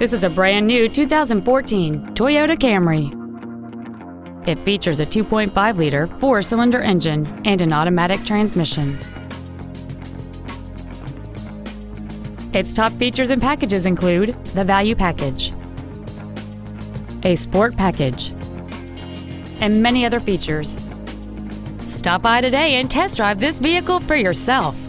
This is a brand new 2014 Toyota Camry. It features a 2.5-liter four-cylinder engine and an automatic transmission. Its top features and packages include the Value Package, a Sport Package, and many other features. Stop by today and test drive this vehicle for yourself.